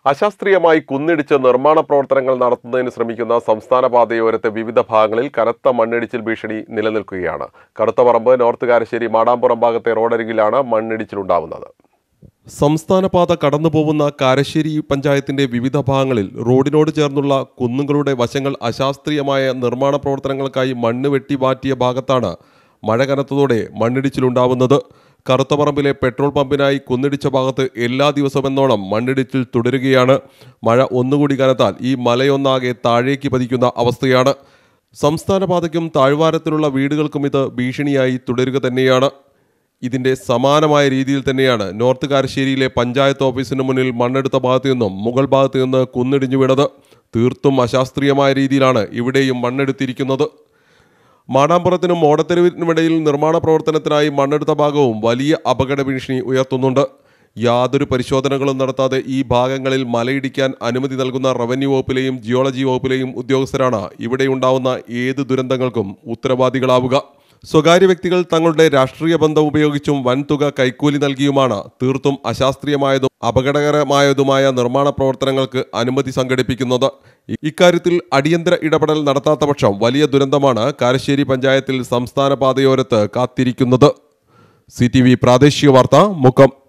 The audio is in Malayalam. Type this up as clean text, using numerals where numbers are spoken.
അശാസ്ത്രീയമായി കുന്നിടിച്ച് നിർമ്മാണ പ്രവർത്തനങ്ങൾ നടത്തുന്നതിന് ശ്രമിക്കുന്ന സംസ്ഥാന പാതയോരത്തെ വിവിധ ഭാഗങ്ങളിൽ കനത്ത മണ്ണിടിച്ചിൽ ഭീഷണി നിലനിൽക്കുകയാണ്. കറുത്തപറമ്പ് നോർത്ത് കാരശ്ശേരി മാടാമ്പുറം ഭാഗത്തെ റോഡരികിലാണ് മണ്ണിടിച്ചിലുണ്ടാവുന്നത്. സംസ്ഥാന പാത കടന്നുപോകുന്ന കാരശ്ശേരി പഞ്ചായത്തിന്റെ വിവിധ ഭാഗങ്ങളിൽ റോഡിനോട് ചേർന്നുള്ള കുന്നുകളുടെ വശങ്ങൾ അശാസ്ത്രീയമായ നിർമ്മാണ പ്രവർത്തനങ്ങൾക്കായി മണ്ണ് വെട്ടി മാറ്റിയ ഭാഗത്താണ് മഴ കനത്തതോടെ മണ്ണിടിച്ചിലുണ്ടാവുന്നത്. കറുത്തപറമ്പിലെ പെട്രോൾ പമ്പിനായി കുന്നിടിച്ച ഭാഗത്ത് എല്ലാ ദിവസമെന്നോണം മണ്ണിടിച്ചിൽ തുടരുകയാണ്. മഴ ഒന്നുകൂടി കനത്താൽ ഈ മലയൊന്നാകെ താഴേക്ക് പതിക്കുന്ന അവസ്ഥയാണ്. സംസ്ഥാന പാതയ്ക്കും താഴ്വാരത്തിലുള്ള വീടുകൾക്കും ഇത് ഭീഷണിയായി തുടരുക തന്നെയാണ്. ഇതിന്റെ സമാനമായ രീതിയിൽ തന്നെയാണ് നോർത്ത് കാരശ്ശേരിയിലെ പഞ്ചായത്ത് ഓഫീസിന് മുന്നിൽ മണ്ണെടുത്ത ഭാഗത്തു നിന്നും മുകൾ ഭാഗത്ത് നിന്ന് കുന്നിടിഞ്ഞു വീണത്. തീർത്തും അശാസ്ത്രീയമായ രീതിയിലാണ് ഇവിടെയും മണ്ണെടുത്തിരിക്കുന്നത്. മാടാമ്പുറത്തിനും ഓടത്തെരുവിനുമിടയിൽ നിർമ്മാണ പ്രവർത്തനത്തിനായി മണ്ണെടുത്ത ഭാഗവും വലിയ അപകട ഭീഷണി ഉയർത്തുന്നുണ്ട്. യാതൊരു പരിശോധനകളും നടത്താതെ ഈ ഭാഗങ്ങളിൽ മലയിടിക്കാൻ അനുമതി നൽകുന്ന റവന്യൂ വകുപ്പിലെയും ജിയോളജി വകുപ്പിലെയും ഉദ്യോഗസ്ഥരാണ് ഇവിടെ ഉണ്ടാവുന്ന ഏത് ദുരന്തങ്ങൾക്കും ഉത്തരവാദികളാവുക. സ്വകാര്യ വ്യക്തികൾ തങ്ങളുടെ രാഷ്ട്രീയ ബന്ധം ഉപയോഗിച്ചും വൻതുക കൈക്കൂലി നൽകിയുമാണ് തീർത്തും അശാസ്ത്രീയമായതും അപകടകരമായതുമായ നിർമ്മാണ പ്രവർത്തനങ്ങൾക്ക് അനുമതി സംഘടിപ്പിക്കുന്നത്. ഇക്കാര്യത്തിൽ അടിയന്തര ഇടപെടൽ നടത്താത്ത പക്ഷം വലിയ ദുരന്തമാണ് കാരശ്ശേരി പഞ്ചായത്തിൽ സംസ്ഥാന പാതയോരത്ത് കാത്തിരിക്കുന്നത്. CTV പ്രാദേശിക വാർത്ത, മുക്കം.